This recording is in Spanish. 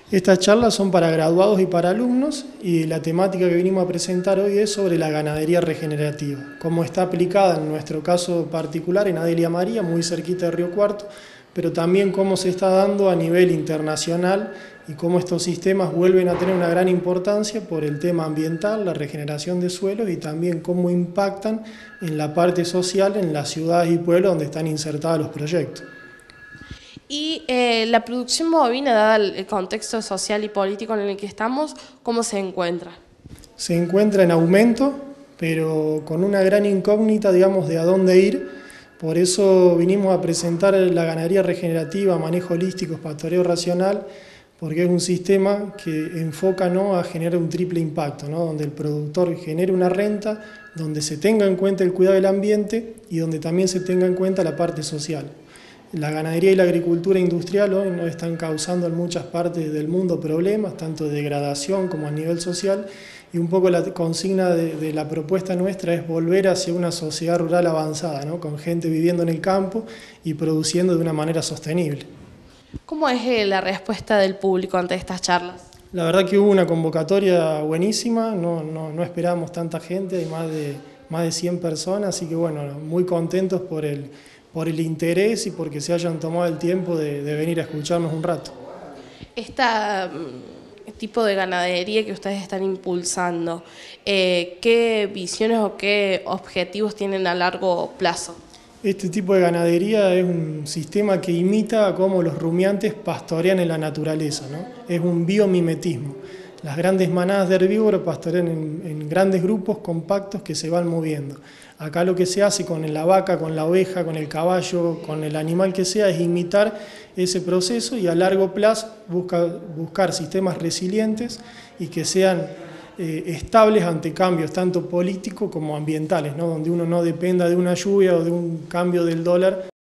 Estas charlas son para graduados y para alumnos y la temática que vinimos a presentar hoy es sobre la ganadería regenerativa, cómo está aplicada en nuestro caso particular en Adelia María, muy cerquita de Río Cuarto, pero también cómo se está dando a nivel internacional y cómo estos sistemas vuelven a tener una gran importancia por el tema ambiental, la regeneración de suelos y también cómo impactan en la parte social en las ciudades y pueblos donde están insertados los proyectos. Y la producción bovina, dada el contexto social y político en el que estamos, ¿cómo se encuentra? Se encuentra en aumento, pero con una gran incógnita, digamos, de a dónde ir. Por eso vinimos a presentar la ganadería regenerativa, manejo holístico, pastoreo racional, porque es un sistema que enfoca, ¿no?, a generar un triple impacto, ¿no?, donde el productor genere una renta, donde se tenga en cuenta el cuidado del ambiente y donde también se tenga en cuenta la parte social. La ganadería y la agricultura industrial hoy nos están causando en muchas partes del mundo problemas, tanto de degradación como a nivel social, y un poco la consigna de la propuesta nuestra es volver hacia una sociedad rural avanzada, ¿no?, con gente viviendo en el campo y produciendo de una manera sostenible. ¿Cómo es la respuesta del público ante estas charlas? La verdad que hubo una convocatoria buenísima, no esperábamos tanta gente, hay más de 100 personas, así que bueno, muy contentos por el interés y porque se hayan tomado el tiempo de venir a escucharnos un rato. Este tipo de ganadería que ustedes están impulsando, ¿qué visiones o qué objetivos tienen a largo plazo? Este tipo de ganadería es un sistema que imita a cómo los rumiantes pastorean en la naturaleza, ¿no? Es un biomimetismo. Las grandes manadas de herbívoros pastorean en grandes grupos compactos que se van moviendo. Acá lo que se hace con la vaca, con la oveja, con el caballo, con el animal que sea, es imitar ese proceso y a largo plazo buscar sistemas resilientes y que sean estables ante cambios tanto políticos como ambientales, ¿no?, donde uno no dependa de una lluvia o de un cambio del dólar